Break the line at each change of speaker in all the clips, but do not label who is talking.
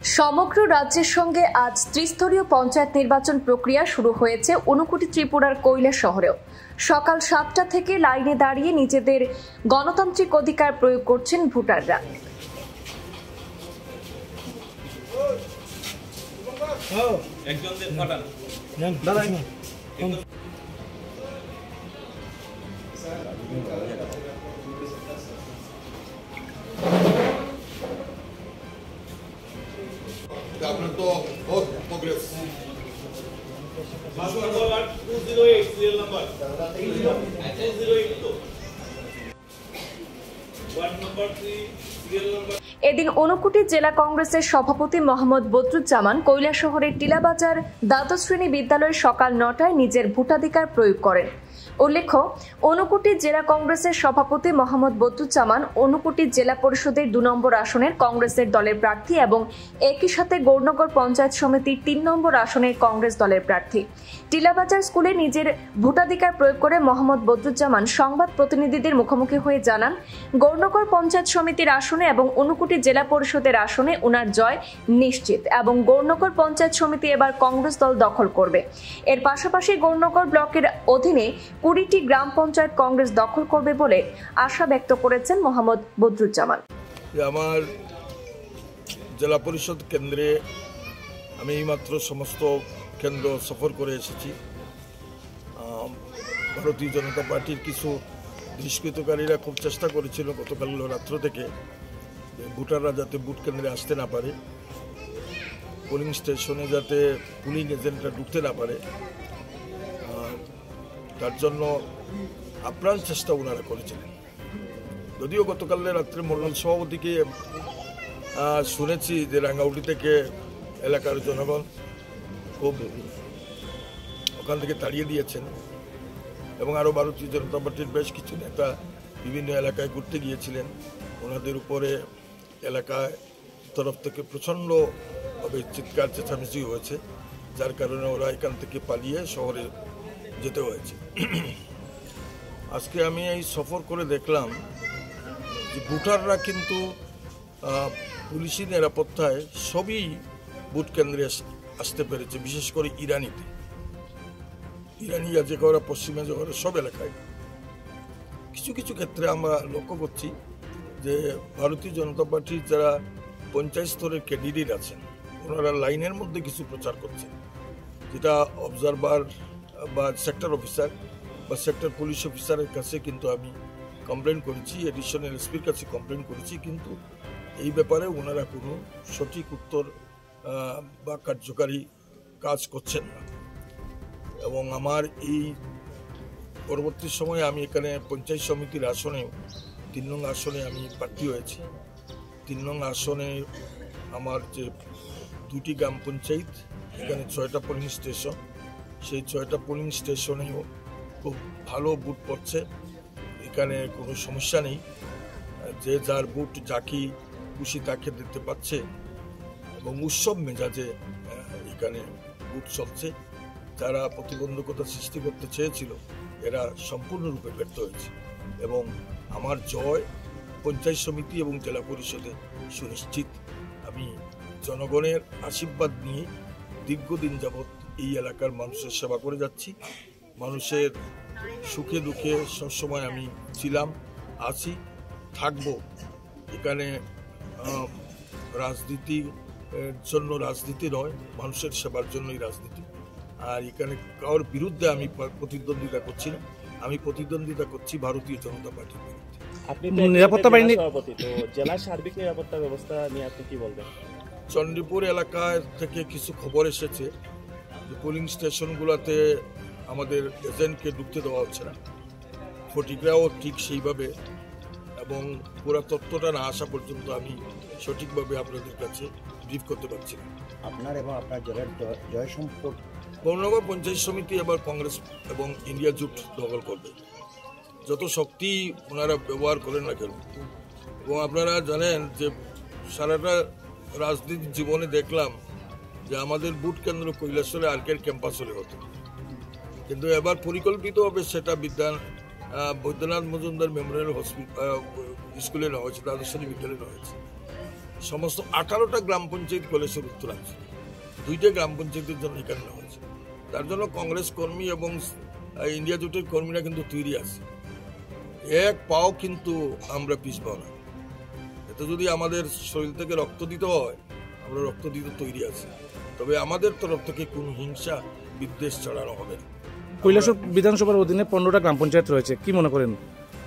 সমগ্র রাজ্যের সঙ্গে আজ ত্রিস্তরীয় পঞ্চায়েত নির্বাচন প্রক্রিয়া শুরু হয়েছে ঊনকোটি ত্রিপুরার কৈলাসহরেও। সকাল 7টা থেকে লাইনে দাঁড়িয়ে নিজেদের গণতান্ত্রিক অধিকার প্রয়োগ করছেন ভোটাররা।
আপনার তো বহুত প্রোগ্রেস।
এদিন ঊনকোটি জেলা কংগ্রেসের সভাপতি মোহাম্মদ বদরুজ্জামান কৈলাসহরের টিলাবাজার দ্বাদশ শ্রেণী বিদ্যালয়ে সকাল 9টায় নিজের ভোটাধিকার প্রয়োগ করেন। উল্লেখ্য, ঊনকোটি জেলা কংগ্রেসের সভাপতি মোহাম্মদ বদরুজ্জামান ঊনকোটি জেলা পরিষদের 2 নম্বর আসনের কংগ্রেসের দলের প্রার্থী এবং একই সাথে গৌরনগর পঞ্চায়েত সমিতির 3 নম্বর আসনের কংগ্রেস দলের প্রার্থী। টিলাবাজার স্কুলে নিজের ভোটাধিকার প্রয়োগ করে মোহাম্মদ বদরুজ্জামান সংবাদ প্রতিনিধিদের মুখোমুখি হয়ে জানান, গৌরনগর পঞ্চায়েত সমিতির আসনে এবং ঊনকোটি জেলা পরিষদের আসনে উনার জয় নিশ্চিত এবং গৌরনগর পঞ্চায়েত সমিতি এবার কংগ্রেস দল দখল করবে। এর পাশাপাশি গৌরনগর ব্লকের অধীনে 20টি গ্রাম পঞ্চায়েত কংগ্রেস দখল করবে বলে আশা ব্যক্ত করেছেন মোহাম্মদ বদরুজ্জামান।
আমার জেলা পরিষদ কেন্দ্রে আমি এইমাত্র সমস্ত কেন্দ্র সফর করে এসেছি। ভারতীয় জনতা পার্টির কিছু দুষ্কৃতকারীরা খুব চেষ্টা করেছিল গতকাল রাত্র থেকে ভোটাররা যাতে ভোট কেন্দ্রে আসতে না পারে, পোলিং স্টেশনে যাতে পুলিং এজেন্টরা ঢুকতে না পারে, তার জন্য আপ্রাণ চেষ্টা ওনারা করেছিলেন। যদিও গতকাল রাত্রে মন্ডল সভাপতিকে শুনেছি যে রাঙ্গাউটি থেকে এলাকার জনগণ খুব ওখান থেকে তাড়িয়ে দিয়েছেন এবং আরও ভারতীয় জনতা পার্টির বেশ কিছু নেতা বিভিন্ন এলাকায় ঘুরতে গিয়েছিলেন। ওনাদের উপরে এলাকায় তরফ থেকে প্রচণ্ডভাবে চিৎকার চেঁচামেচি হয়েছে, যার কারণে ওরা এখান থেকে পালিয়ে শহরে যেতে হয়েছে। আজকে আমি এই সফর করে দেখলাম যে ভোটাররা কিন্তু পুলিশি নিরাপত্তায় সবই ভোট কেন্দ্রে আসতে পেরেছে, বিশেষ করে ইরানি যে করা পশ্চিমে যে করা সব এলাকায়। কিছু কিছু ক্ষেত্রে আমরা লক্ষ্য করছি যে ভারতীয় জনতা পার্টির যারা পঞ্চায়েত স্তরের ক্যান্ডিডেট আছেন ওনারা লাইনের মধ্যে কিছু প্রচার করছে, যেটা অবজারভার বা সেক্টর অফিসার বা সেক্টর পুলিশ অফিসারের কাছে কিন্তু আমি কমপ্লেন করেছি, এডিশনাল এসপির কাছে কমপ্লেন করেছি, কিন্তু এই ব্যাপারে ওনারা কোনো সঠিক উত্তর বা কার্যকারী কাজ করছেন না। এবং আমার এই পরবর্তী সময়ে আমি এখানে পঞ্চায়েত সমিতির আসনে 3 নং আসনে আমি প্রার্থী হয়েছি। 3 নং আসনে আমার যে 2টি গ্রাম পঞ্চায়েত, এখানে 6টা পোলিং স্টেশন, সেই 6টা পোলিং স্টেশনেও খুব ভালো বুথ পড়ছে, এখানে কোনো সমস্যা নেই, যে যার বুথ যাকে খুশি তাকে দিতে পারছে এবং উৎসব মেজাজে এখানে বুথ চলছে। যারা প্রতিবন্ধকতা সৃষ্টি করতে চেয়েছিল এরা সম্পূর্ণরূপে ব্যর্থ হয়েছে এবং আমার জয় পঞ্চায়েত সমিতি এবং জেলা পরিষদে সুনিশ্চিত। আমি জনগণের আশীর্বাদ নিয়ে দীর্ঘদিন যাবৎ এই এলাকার মানুষের সেবা করে যাচ্ছি। মানুষের সুখে দুঃখে সবসময় আমি ছিলাম, আছি, থাকব। এখানে রাজনীতির জন্য রাজনীতি নয়, মানুষের সেবার জন্যই রাজনীতি। আর এখানে কারোর বিরুদ্ধে আমি প্রতিদ্বন্দ্বিতা করছি না, আমি প্রতিদ্বন্দ্বিতা করছি ভারতীয় জনতা পার্টির বিরুদ্ধে।
আপনি নিরাপত্তা বাহিনী সভাপতি, তো জেলার সার্বিক নিরাপত্তা ব্যবস্থা নিয়ে আপনি কি বলবেন?
চণ্ডীপুর এলাকায় থেকে কিছু খবর এসেছে যে পোলিং স্টেশনগুলোতে আমাদের এজেন্টকে ঢুকতে দেওয়া হচ্ছে না, ফটিকরাও ঠিক সেইভাবে, এবং পুরো তথ্যটা না আসা পর্যন্ত আমি সঠিকভাবে আপনাদের কাছে ব্রিফ করতে পারছি না।
আপনার এবং আপনার জেলার জয় সম্পর্ক
গৌরনগর পঞ্চায়েত সমিতি এবার কংগ্রেস এবং ইন্ডিয়া জোট দখল করবে, যত শক্তি ওনারা ব্যবহার করেন না কেন। এবং আপনারা জানেন যে সারাটা রাজনীতির জীবনে দেখলাম যে আমাদের বুথ কেন্দ্র কৈলাসহরে আর্কের ক্যাম্পাস হলে হতো, কিন্তু এবার পরিকল্পিতভাবে সেটা বৈদ্যনাথ মজুমদার মেমোরিয়াল স্কুলে নেওয়া হয়েছে, দ্বাদশ শ্রেণী বিদ্যালয়ে নেওয়া হয়েছে। সমস্ত 18টা গ্রাম পঞ্চায়েত কৈলাসহর উত্তরাঞ্চল, 2টা গ্রাম পঞ্চায়েতের জন্য এখানে নেওয়া হয়েছে। তার জন্য কংগ্রেস কর্মী এবং ইন্ডিয়া জোটের কর্মীরা কিন্তু তৈরি আছে, এক পাও কিন্তু আমরা পিছপাও না। এতে যদি আমাদের শরীর থেকে রক্ত দিতে হয়, আমরা রক্ত দিতে তৈরি আছি, তবে আমাদের তরফ থেকে কোনো হিংসা বিদ্বেষ ছড়ানো হবে না।
কৈলাসহর বিধানসভার অধীনে 15টা গ্রাম পঞ্চায়েত রয়েছে, কি মনে করেন?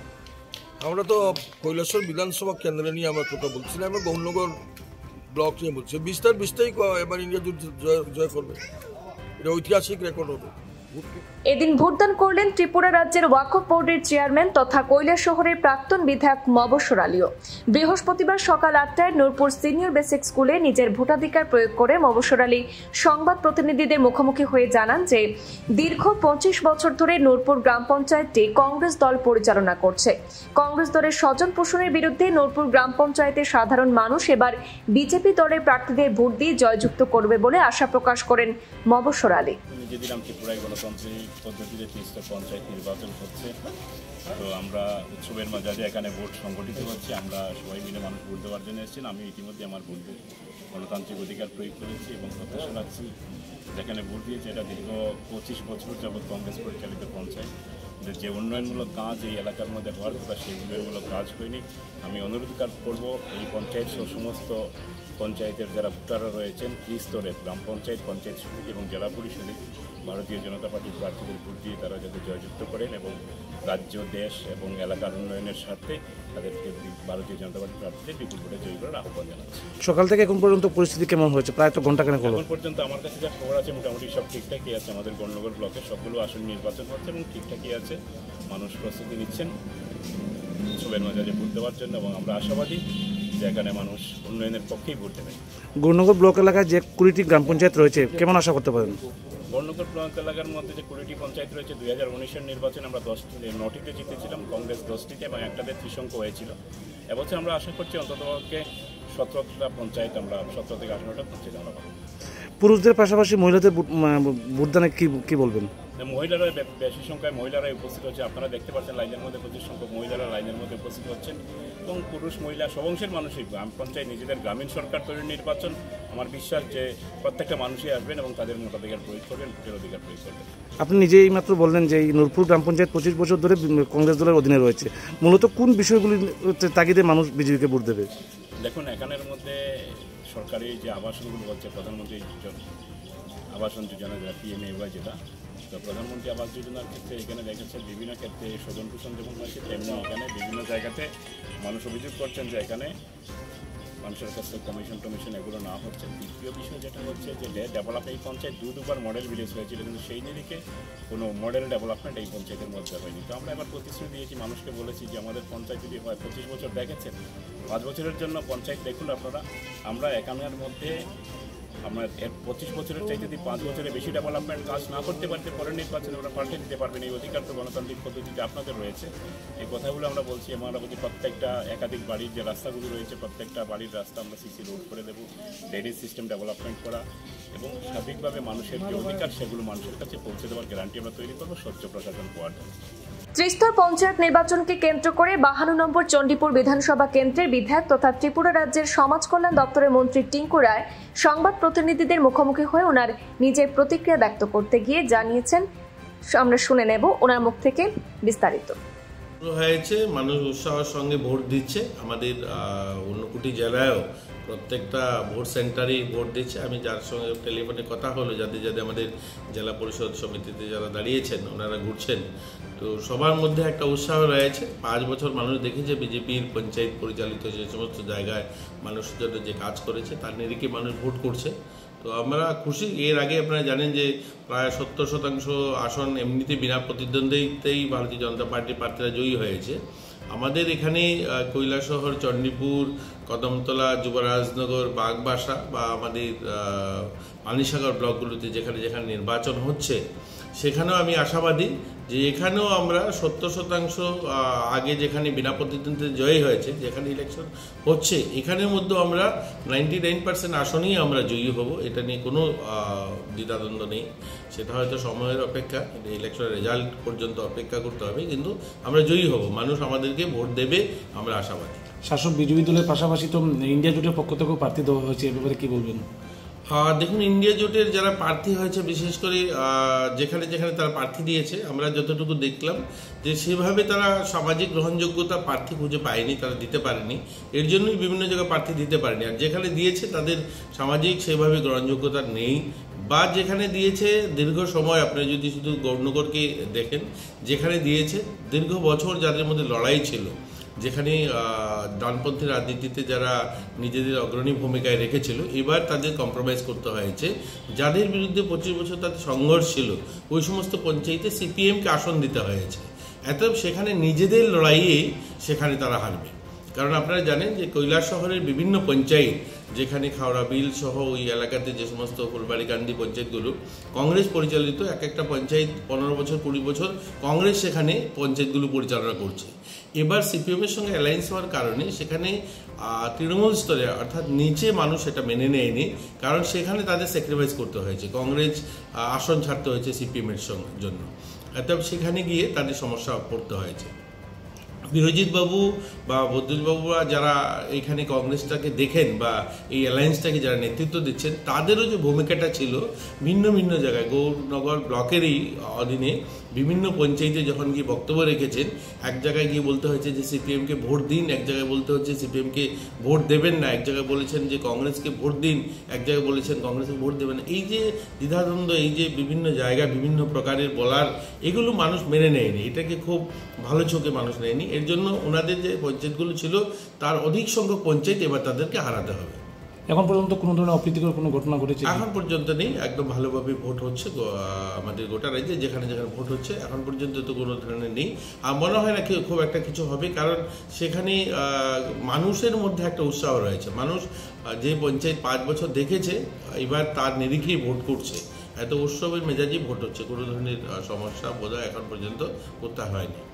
আমরা তো কৈলাসহর বিধানসভা কেন্দ্র নিয়ে আমরা কথা বলছি না, আমরা গৌরনগর ব্লক নিয়ে বলছি। 20টাই এবার ইন্ডিয়া জোট জয় করবে, এটা ঐতিহাসিক রেকর্ড হবে।
এদিন ভোটদান করলেন ত্রিপুরা রাজ্যের ওয়াকফ বোর্ডের চেয়ারম্যান তথা কৈলাসহরের প্রাক্তন বিধায়ক মবস্বর আলীও। বৃহস্পতিবার সকাল 8টায় নূরপুর সিনিয়র বেসিক স্কুলে নিজের ভোটাধিকার প্রয়োগ করে মবস্বর আলী সংবাদ প্রতিনিধিদের মুখোমুখি হয়ে জানান যে দীর্ঘ 25 বছর ধরে নূরপুর গ্রাম পঞ্চায়েতটি কংগ্রেস দল পরিচালনা করছে। কংগ্রেস দলের স্বজন পোষণের বিরুদ্ধে নূরপুর গ্রাম পঞ্চায়েতের সাধারণ মানুষ এবার বিজেপি দলের প্রার্থীদের ভোট দিয়ে জয়যুক্ত করবে বলে আশা প্রকাশ করেন মবস্বর আলী।
যেদিন ত্রিপুরায় গণতান্ত্রিক পদ্ধতিতে 30টা পঞ্চায়েত নির্বাচন হচ্ছে, তো আমরা উৎসবের মাঝে এখানে ভোট সংগঠিত হচ্ছে, আমরা সবাই মিলে মানুষ ভোট দেওয়ার জন্য এসেছেন। আমি ইতিমধ্যে আমার ভোট গণতান্ত্রিক অধিকার প্রয়োগ করেছি এবং প্রত্যাশা রাখছি যেখানে ভোট দিয়েছে এটা দীর্ঘ 25 বছর যাবৎ কংগ্রেস পরিচালিত পঞ্চায়েত, যে উন্নয়নমূলক কাজ এই এলাকার মধ্যে হওয়ার কথা সেই উন্নয়নমূলক কাজ হয়নি। আমি অনুরোধ করব এই পঞ্চায়েত সহ সমস্ত পঞ্চায়েতের যারা ভোটাররা রয়েছেন ত্রিস্তরের গ্রাম পঞ্চায়েত, পঞ্চায়েত সমিতি এবং জেলা পরিষদে ভারতীয় জনতা পার্টির প্রার্থীদের ভোট দিয়ে তারা যাতে জয়যুক্ত করেন এবং রাজ্য, দেশ এবং এলাকার উন্নয়নের স্বার্থে তাদেরকে ভারতীয় জনতা পার্টির প্রার্থীদের বিপুল ভোটে জয়ী করার আহ্বান জানাচ্ছি।
সকাল থেকে এখন পর্যন্ত পরিস্থিতি কেমন হয়েছে? প্রায় তো ঘন্টাখানেক হলো।
এখন পর্যন্ত আমার কাছে যা খবর আছে মোটামুটি সব ঠিকঠাকই আছে। আমাদের গৌরনগর ব্লকে সবগুলো আসন নির্বাচন হচ্ছে এবং ঠিকঠাকই আছে, মানুষ প্রস্তুতি নিচ্ছেন উৎসবের মাঝে ভোট দেওয়ার জন্য এবং আমরা আশাবাদী যে এখানে মানুষ উন্নয়নের পক্ষেই ভোট দেবেন।
গৌরনগর ব্লক এলাকায় যে 20টি গ্রাম পঞ্চায়েত রয়েছে, কেমন আশা করতে পারেন?
গৌরনগর ব্লক এলাকার মধ্যে যে 20টি পঞ্চায়েত রয়েছে, 2019-এর নির্বাচনে আমরা 9টিতে জিতেছিলাম, কংগ্রেস 10টিতে এবং একটাতে ত্রিশঙ্ক হয়েছিল। এবছর আমরা আশা করছি অন্ততপক্ষে 17টা পঞ্চায়েত, আমরা 17 থেকে 18টা পঞ্চায়েত আমরা পাবো।
পুরুষদের পাশাপাশি মহিলাদের ভোটদানে কি বলবেন?
মহিলারা বেশি সংখ্যায় মহিলারাই উপস্থিত হচ্ছে, আপনারা দেখতে পাচ্ছেন লাইনের মধ্যে প্রচুর সংখ্যক মহিলারা লাইনের মধ্যে উপস্থিত হচ্ছেন এবং পুরুষ মহিলা সব অংশের মানুষই গ্রাম পঞ্চায়েত নিজেদের গ্রামীণ সরকার তৈরির নির্বাচন। আমার বিশ্বাস যে প্রত্যেকটা মানুষই আসবেন এবং তাদের ভোটাধিকার প্রয়োগ করবেন, ভোটের অধিকার প্রয়োগ করবেন।
আপনি নিজেই মাত্র বললেন যে এই নূরপুর গ্রাম পঞ্চায়েত 25 বছর ধরে কংগ্রেস দলের অধীনে রয়েছে, মূলত কোন বিষয়গুলি তাগিদে মানুষ বিজেপিকে ভোট দেবে?
দেখুন, এখানের মধ্যে সরকারি যে আবাসনগুলো হচ্ছে, প্রধানমন্ত্রী আবাসন যোজনা যেটা PMAY, যেটা তো প্রধানমন্ত্রী আবাস যোজনার ক্ষেত্রে এখানে দেখেছে বিভিন্ন ক্ষেত্রে স্বজন পোষণ যেমন হয়েছে, তেমনি এখানে বিভিন্ন জায়গাতে মানুষ অভিযোগ করছেন যে এখানে মানুষের কাছে কমিশন এগুলো না হচ্ছে। দ্বিতীয় বিষয় যেটা হচ্ছে যে ডেভেলপ, এই পঞ্চায়েত দুবার মডেল ভিলেজ হয়েছিল, কিন্তু সেই নিরিখে কোনো মডেল ডেভেলপমেন্ট এই পঞ্চায়েতের মধ্যে হয়নি। তো আমরা এবার প্রতিশ্রুতি দিয়েছি, মানুষকে বলেছি যে আমাদের পঞ্চায়েত যদি হয় 25 বছর দেখেছেন, 5 বছরের জন্য পঞ্চায়েত দেখুন আপনারা। আমরা এখানের মধ্যে আমরা 25 বছরের চাইতে যদি 5 বছরে বেশি ডেভেলপমেন্ট কাজ না করতে পারতে পরের নির্বাচনে ওরা পাল্টে দিতে পারবেন। এই অধিকার তো গণতান্ত্রিক পদ্ধতিতে আপনাদের রয়েছে। এই কথাগুলো আমরা বলছি। আমরা বলছি প্রত্যেকটা একাধিক বাড়ির যে রাস্তাগুলো রয়েছে, প্রত্যেকটা বাড়ির রাস্তা আমরা CC রোড করে দেবো, ড্রেনেজ সিস্টেম ডেভেলপমেন্ট করা এবং সার্বিকভাবে মানুষের যে অধিকার সেগুলো মানুষের কাছে পৌঁছে দেওয়ার গ্যারান্টি আমরা তৈরি করবো স্বচ্ছ প্রশাসন হওয়ার জন্য।
ত্রিস্তর পঞ্চায়েত নির্বাচনকে কেন্দ্র করে 52 নম্বর চণ্ডীপুর বিধানসভা কেন্দ্রের বিধায়ক তথা ত্রিপুরা রাজ্যের সমাজ কল্যাণ দপ্তরের মন্ত্রী টিঙ্কু রায় সংবাদ প্রতিনিধিদের মুখোমুখি হয়ে ওনার নিজের প্রতিক্রিয়া ব্যক্ত করতে গিয়ে জানিয়েছেন, আমরা শুনে নেব ওনার মুখ থেকে বিস্তারিত।
হয়েছে, মানুষ উৎসাহের সঙ্গে ভোট দিচ্ছে। আমাদের ঊনকোটি জেলায়ও প্রত্যেকটা ভোট সেন্টারেই ভোট দিচ্ছে। আমি যার সঙ্গে টেলিফোনে কথা হলো, যাদের আমাদের জেলা পরিষদ সমিতিতে যারা দাঁড়িয়েছেন ওনারা ঘুরছেন, তো সবার মধ্যে একটা উৎসাহ রয়েছে। 5 বছর মানুষ দেখেছে বিজেপির পঞ্চায়েত পরিচালিত যে সমস্ত জায়গায় মানুষের জন্য যে কাজ করেছে তার নিরিখে মানুষ ভোট করছে। তো আমরা খুশি। এর আগে আপনারা জানেন যে প্রায় 70% আসন এমনিতে বিনা প্রতিদ্বন্দ্বিতাতেই ভারতীয় জনতা পার্টির প্রার্থীরা জয়ী হয়েছে। আমাদের এখানে কৈলাসহর, চণ্ডীপুর, কদমতলা, যুবরাজনগর, বাগবাসা বা আমাদের মানিসাগর ব্লকগুলোতে যেখানে নির্বাচন হচ্ছে সেখানেও আমি আশাবাদী যে এখানেও আমরা 70% আগে যেখানে বিনা প্রতিদ্বন্দ্বিতায় জয়ী হয়েছে, যেখানে ইলেকশন হচ্ছে এখানের মধ্যেও আমরা 99% আসনেই আমরা জয়ী হব। এটা নিয়ে কোনো দ্বিধাদ্বন্দ্ব নেই। সেটা হয়তো সময়ের অপেক্ষা, ইলেকশনের রেজাল্ট পর্যন্ত অপেক্ষা করতে হবে, কিন্তু আমরা জয়ী হব। মানুষ আমাদেরকে ভোট দেবে, আমরা আশাবাদী।
শাসক বিজেপি দলের পাশাপাশি তো ইন্ডিয়া জোটের পক্ষ থেকেও প্রার্থী দেওয়া হয়েছে, এ ব্যাপারে কি বলবেন?
দেখুন, ইন্ডিয়া জোটের যারা প্রার্থী হয়েছে, বিশেষ করে যেখানে যেখানে তারা প্রার্থী দিয়েছে, আমরা যতটুকু দেখলাম যে সেভাবে তারা সামাজিক গ্রহণযোগ্যতা প্রার্থী খুঁজে পায়নি, তারা দিতে পারেনি। এর জন্যই বিভিন্ন জায়গায় প্রার্থী দিতে পারেনি। আর যেখানে দিয়েছে তাদের সামাজিক সেভাবে গ্রহণযোগ্যতা নেই, বা যেখানে দিয়েছে দীর্ঘ সময়, আপনি যদি শুধু গৌরনগরকে দেখেন, যেখানে দিয়েছে দীর্ঘ বছর যাদের মধ্যে লড়াই ছিল, যেখানে ডানপন্থী রাজনীতিতে যারা নিজেদের অগ্রণী ভূমিকায় রেখেছিল, এবার তাদের কম্প্রোমাইজ করতে হয়েছে। যাদের বিরুদ্ধে 25 বছর তাদের সংঘর্ষ ছিল, ওই সমস্ত পঞ্চায়েতে সিপিএমকে আসন দিতে হয়েছে। সেখানে নিজেদের লড়াইয়ে সেখানে তারা হারবে। কারণ আপনারা জানেন যে কৈলাসহরের বিভিন্ন পঞ্চায়েত, যেখানে খাওড়া বিল সহ ওই এলাকাতে যে সমস্ত ফুলবাড়িকান্দি পঞ্চায়েতগুলো কংগ্রেস পরিচালিত, এক একটা পঞ্চায়েত 15 বছর 20 বছর কংগ্রেস সেখানে পঞ্চায়েতগুলো পরিচালনা করছে। এবার সিপিএমের সঙ্গে অ্যালায়েন্স হওয়ার কারণে সেখানে তৃণমূল স্তরে, অর্থাৎ নিচে মানুষ এটা মেনে নেয়নি, কারণ সেখানে তাদের স্যাক্রিফাইস করতে হয়েছে, কংগ্রেস আসন ছাড়তে হয়েছে সিপিএমের জন্য। অর্থাৎ সেখানে গিয়ে তাদের সমস্যা পড়তে হয়েছে। বিরজিৎ বাবু বা বদ্যুৎ বাবুরা যারা এখানে কংগ্রেসটাকে দেখেন বা এই অ্যালায়েন্সটাকে যারা নেতৃত্ব দিচ্ছেন, তাদেরও যে ভূমিকাটা ছিল ভিন্ন ভিন্ন জায়গায়, গৌরনগর ব্লকেরই অধীনে বিভিন্ন পঞ্চায়েতে যখন গিয়ে বক্তব্য রেখেছেন, এক জায়গায় গিয়ে বলতে হয়েছে যে সিপিএমকে ভোট দিন, এক জায়গায় বলতে হচ্ছে সিপিএমকে ভোট দেবেন না, এক জায়গায় বলেছেন যে কংগ্রেসকে ভোট দিন, এক জায়গায় বলেছেন কংগ্রেসকে ভোট দেবেন না। এই যে দ্বিধাদ্বন্দ্ব, এই যে বিভিন্ন জায়গায় বিভিন্ন প্রকারের বলার, এগুলো মানুষ মেনে নেয়নি, এটাকে খুব ভালো চোখে মানুষ নেয়নি। এর জন্য ওনাদের যে পঞ্চায়েতগুলো ছিল তার অধিক সংখ্যক পঞ্চায়েত এবার তাদেরকে হারাতে হবে।
এখন পর্যন্ত কোনো ধরনের অপ্রীতিকর কোনো ঘটনা ঘটেছে?
এখন পর্যন্ত নেই, একদম ভালোভাবে ভোট হচ্ছে আমাদের গোটা রাজ্যে, যেখানে যেখানে ভোট হচ্ছে এখন পর্যন্ত তো কোনো ধরনের নেই। আর মনে হয় না খুব একটা কিছু হবে, কারণ সেখানে মানুষের মধ্যে একটা উৎসাহ রয়েছে। মানুষ যে পঞ্চায়েত 5 বছর দেখেছে, এবার তার নিরিখেই ভোট করছে। এত উৎসবের মেজাজেই ভোট হচ্ছে, কোনো ধরনের সমস্যা বোধহয় এখন পর্যন্ত কোথাও হয়নি।